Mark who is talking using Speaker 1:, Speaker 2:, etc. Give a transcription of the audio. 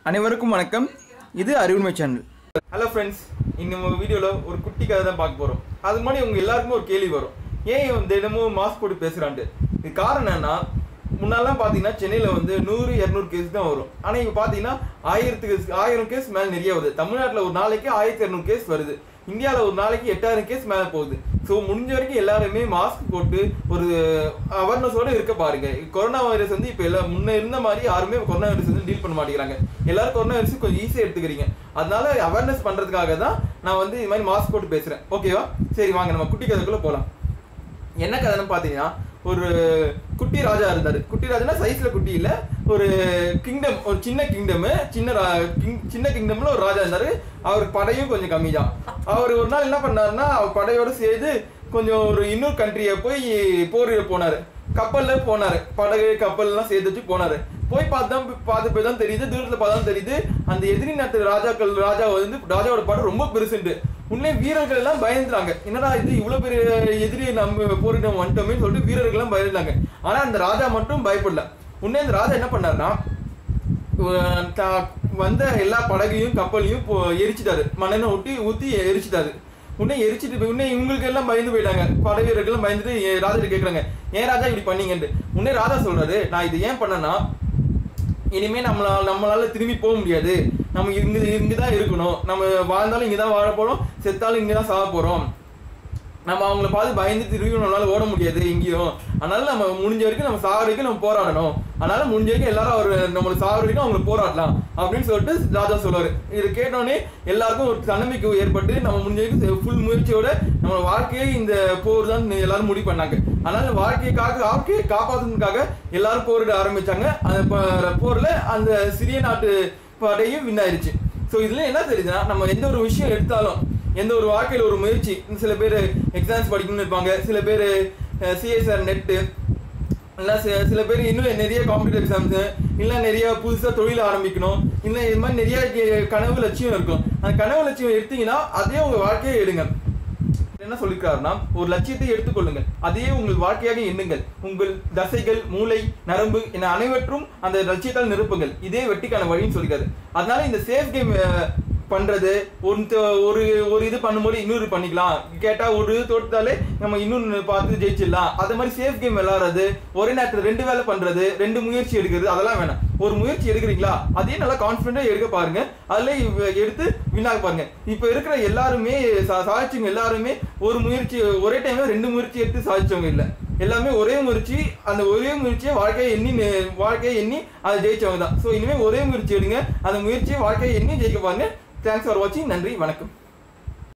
Speaker 1: அனைவருக்கும் வணக்கம். இது அறிவுண்மை சேனல். ஹலோ ஃப்ரெண்ட்ஸ், இந்த வீடியோவில் ஒரு குட்டி கதை தான் பார்க்க போகிறோம். அது முன்னாடி உங்கள் எல்லாருக்குமே ஒரு கேள்வி வரும், ஏன் தினமும் மாஸ்க் போட்டு பேசுகிறான்ட்டு. இது காரணம் என்னன்னா, முன்னாலாம் பார்த்தீங்கன்னா சென்னையில் 100-200 கேஸ் தான் வரும். ஆனால் இப்போ பார்த்தீங்கன்னா 1000 கேஸ் மேலே நிறைய வருது. தமிழ்நாட்டில் ஒரு நாளைக்கு 1200 கேஸ் வருது. இந்தியாவில் ஒரு நாளைக்கு 8000 கேஸ் மேலே போகுது. ஸோ முடிஞ்ச வரைக்கும் எல்லாருமே மாஸ்க் போட்டு ஒரு அவேர்னஸோடு இருக்க பாருங்க. கொரோனா வைரஸ் இப்போ எல்லாம் முன்ன இருந்த மாதிரி யாருமே கொரோனா வைரஸ் டீல் பண்ண மாட்டேங்கிறாங்க. எல்லாரும் கொரோனா வைரஸ் கொஞ்சம் ஈஸியாக எடுத்துக்கிறீங்க. அதனால அவேர்னஸ் பண்ணுறதுக்காக தான் நான் இது மாதிரி மாஸ்க் போட்டு பேசுகிறேன். ஓகேவா? சரி, வாங்க நம்ம குட்டி கதைக்குள்ளே போகலாம். என்ன கதைன்னு பார்த்தீங்கன்னா, ஒரு குட்டி ராஜா இருந்தார். குட்டி ராஜானா சைஸில் குட்டி இல்லை, ஒரு கிங்டம், ஒரு சின்ன கிங்டம்ல ஒரு ராஜா இருந்தார். அவருக்கு படையும் கொஞ்சம் கம்மி தான். அவர் ஒரு நாள் என்ன பண்ணாருன்னா, அவர் படையோடு சேர்ந்து கொஞ்சம் ஒரு இன்னொரு கண்ட்ரியை போய் போரில் போனார். கப்பலில் போனார். படகு கப்பல்லாம் சேர்த்து வச்சு போனார். போய் பார்த்து போய் தான் தெரியுது, தூரத்தில் பார்த்தா தான் தெரியுது, அந்த எதிரி நாட்டு ராஜாவோட படம் ரொம்ப பெருசுண்டு. உடனே வீரர்கள் எல்லாம் பயந்துறாங்க. என்னடா இது, இவ்வளவு பெரிய எதிரி நம்ம போரிடம் வந்துட்டோமே சொல்லிட்டு வீரர்கள் எல்லாம் பயந்துறாங்க. ஆனா அந்த ராஜா மட்டும் பயப்படல. உடனே அந்த ராஜா என்ன பண்ணாருன்னா, வந்த எல்லா படகையும் கப்பலையும் எரிச்சிட்டாரு. மண்ணெண்ணெய் ஊத்தி எரிச்சிட்டாரு. உடனே எரிச்சிட்டு உடனே இவங்களுக்கு எல்லாம் பயந்து போயிட்டாங்க. படை வீரர்கள் பயந்துட்டு ராஜா கேட்கறாங்க, ஏன் ராஜா இப்படி பண்ணீங்கன்ட்டு. உடனே ராஜா சொல்றாரு, நான் இது ஏன் பண்ணேன்னா, இனிமே நம்மளால திரும்பி போக முடியாது. நம்ம இங்கதான் இருக்கணும். நம்ம வாழ்ந்தாலும் இங்கதான் வாழ போறோம், செத்தாலும் இங்கதான் சாக போறோம். நம்ம அவங்கள பார்த்து பயந்து திரும்பி நம்மளால ஓட முடியாது எங்கேயும். அதனால நம்ம முடிஞ்ச வரைக்கும் நம்ம சாக வரைக்கும் நம்ம போராடணும். அதனால முடிஞ்ச வரைக்கும் எல்லாரும் நம்மளுக்கு சாக வரைக்கும் அவங்களை போராடலாம் அப்படின்னு சொல்லிட்டு ராஜா சொல்லுவாரு. இது கேட்டோடனே எல்லாருக்கும் ஒரு தன்னம்பிக்கை ஏற்பட்டு நம்ம முடிஞ்ச வரைக்கும் ஃபுல் முயற்சியோட நம்ம வாழ்க்கையை இந்த போர் தான் எல்லாரும் முடிவு பண்ணாங்க. அதனால வாழ்க்கையை காப்பாற்றுறதுக்காக எல்லாரும் போரிட ஆரம்பிச்சாங்க. அந்த போர்ல அந்த சிறிய நாட்டு படையும் வின் ஆயிடுச்சு. ஸோ இதுல என்ன தெரியுதுன்னா, நம்ம எந்த ஒரு விஷயம் எடுத்தாலும், எந்த ஒரு வாழ்க்கையில் ஒரு முயற்சி, சில பேர் எக்ஸாம்ஸ் படிக்கணும்னு இருப்பாங்க, சில பேர் சிஎஸ்ஆர் நெட்டு, இல்லை சில பேர் இன்னும் நிறைய காம்படிட்டிவ் எக்ஸாம்ஸு, இல்லை நிறைய புதுசாக தொழில் ஆரம்பிக்கணும், இல்லை இது மாதிரி நிறைய கனவு லட்சியம் இருக்கும். அந்த கனவு லட்சியம் எடுத்தீங்கன்னா அதே உங்கள் வாழ்க்கையை எடுங்க. என்ன சொல்லிருக்காருன்னா, ஒரு லட்சியத்தை எடுத்துக்கொள்ளுங்க, அதையே உங்கள் வாழ்க்கையாக எண்ணுங்கள். உங்கள் தசைகள், மூளை, நரம்பு என அனைவற்றும் அந்த லட்சியத்தால் நிரப்புங்கள். இதே வெற்றிக்கான வழின்னு சொல்லிருக்காரு. அதனால இந்த சேஃப் கேம் பண்றது, ஒரு இது பண்ணும்போது இன்னொரு பண்ணிக்கலாம், கேட்டா ஒரு தோட்டத்தாலே நம்ம இன்னொன்று பார்த்து ஜெயிச்சிடலாம். அது மாதிரி சேஃப் கேம் விளையாடுறது, ஒரே நேரத்தில் 2 வேலை பண்றது, 2 முயற்சி எடுக்கிறது, அதெல்லாம் வேணாம். ஒரு முயற்சி எடுக்கிறீங்களா, அதே நல்லா கான்ஃபிடென்ட்டா எடுக்க பாருங்க. அதுல எடுத்து வினாக பாருங்க. இப்ப இருக்கிற எல்லாருமே சாதிச்சவங்க எல்லாருமே ஒரு முயற்சி ஒரே டைம்ல 2 முயற்சி எடுத்து சாதிச்சவங்க இல்லை. எல்லாமே ஒரே முயற்சி, அந்த ஒரே முயற்சியை வாழ்க்கையை எண்ணி அதை ஜெயிச்சவங்க தான். ஸோ இனிமேல் ஒரே முயற்சி எடுங்க, அந்த முயற்சியை வாழ்க்கையை எண்ணி ஜெயிக்க பாருங்க. தேங்க்ஸ் ஃபார் வாட்சிங். நன்றி, வணக்கம்.